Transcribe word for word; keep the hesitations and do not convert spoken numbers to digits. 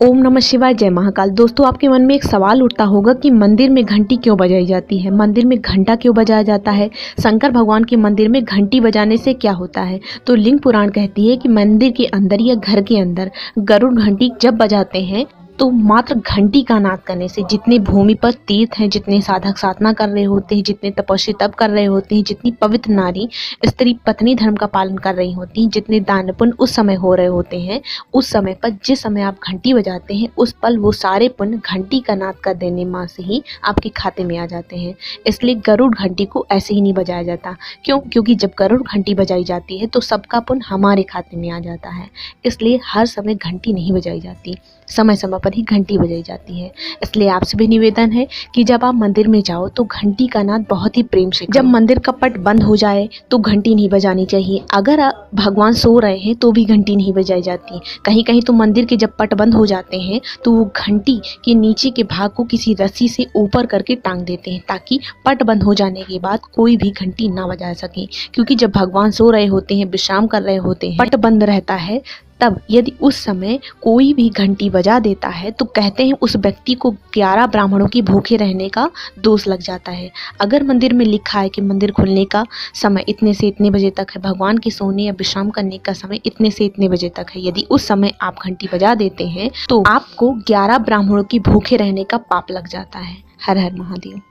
ओम नमः शिवाय, जय महाकाल। दोस्तों, आपके मन में एक सवाल उठता होगा कि मंदिर में घंटी क्यों बजाई जाती है, मंदिर में घंटा क्यों बजाया जाता है, शंकर भगवान के मंदिर में घंटी बजाने से क्या होता है। तो लिंग पुराण कहती है कि मंदिर के अंदर या घर के अंदर गरुड़ घंटी जब बजाते हैं तो मात्र घंटी का नाद करने से जितने भूमि पर तीर्थ हैं, जितने साधक साधना कर रहे होते हैं, जितने तपस्वी तप कर रहे होते हैं, जितनी पवित्र नारी स्त्री पत्नी धर्म का पालन कर रही होती हैं, जितने दान पुण्य उस समय हो रहे होते हैं, उस समय पर जिस समय आप घंटी बजाते हैं उस पल वो सारे पुण्य घंटी का नाद कर देने माँ से ही आपके खाते में आ जाते हैं। इसलिए गरुड़ घंटी को ऐसे ही नहीं बजाया जाता। क्यों? क्योंकि जब गरुड़ घंटी बजाई जाती है तो सबका पुण्य हमारे खाते में आ जाता है। इसलिए हर समय घंटी नहीं बजाई जाती, समय समय पर ही घंटी बजाई जाती है। इसलिए आपसे भी निवेदन है कि जब आप मंदिर में जाओ तो घंटी का नाद बहुत ही प्रेम से। जब मंदिर का पट बंद हो जाए तो घंटी नहीं बजानी चाहिए। अगर आप भगवान सो रहे हैं तो भी घंटी नहीं बजाई जाती। कहीं कहीं तो मंदिर के जब पट बंद हो जाते हैं तो वो घंटी के नीचे के भाग को किसी रस्सी से ऊपर करके टांग देते हैं ताकि पट बंद हो जाने के बाद कोई भी घंटी ना बजा सके। क्योंकि जब भगवान सो रहे होते हैं, विश्राम कर रहे होते हैं, पट बंद रहता है, तब यदि उस समय कोई भी घंटी बजा देता है तो कहते हैं उस व्यक्ति को ग्यारह ब्राह्मणों की भूखे रहने का दोष लग जाता है। अगर मंदिर में लिखा है कि मंदिर खुलने का समय इतने से इतने बजे तक है, भगवान के सोने या विश्राम करने का समय इतने से इतने बजे तक है, यदि उस समय आप घंटी बजा देते हैं तो आपको ग्यारह ब्राह्मणों की भूखे रहने का पाप लग जाता है। हर हर महादेव।